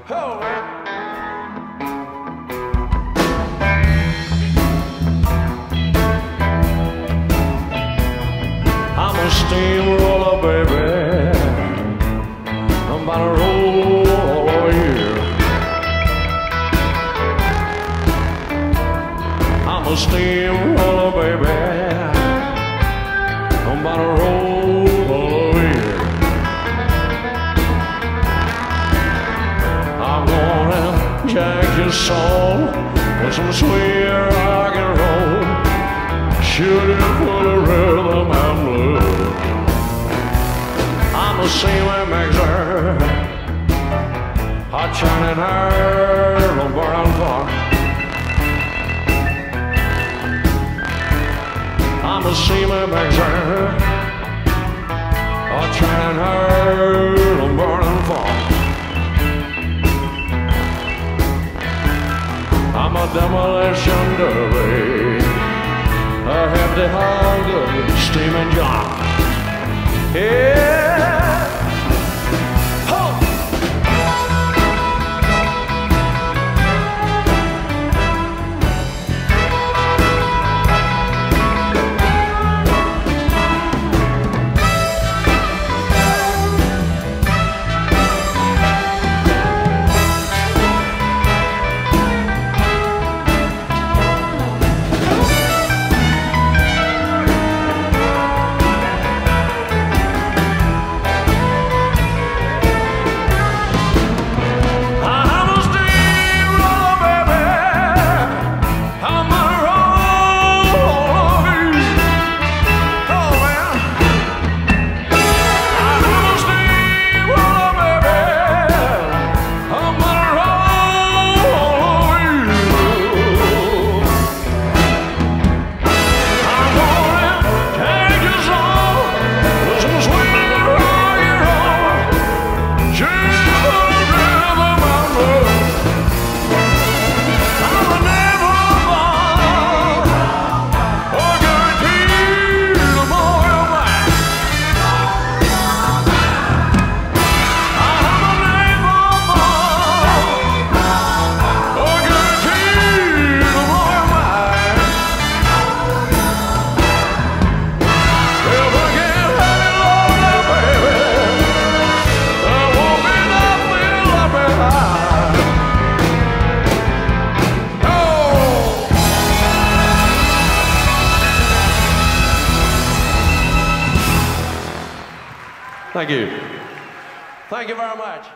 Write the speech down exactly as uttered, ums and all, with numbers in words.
Oh, man. I'm a steamroller, baby. I'm about to roll all over here. I'm a steamroller, baby. I'm about to roll all over here. I'm gonna jack your soul with some sweet rock and roll. Shoot it for the rhythm and blues. I'm a seaman mixer, hot shining hair, no burning far. I'm a seaman mixer, hot shining hair, no burning far. I'm a demolition derby, a hefty hog, a steaming jock. Yeah. Thank you. Thank you very much.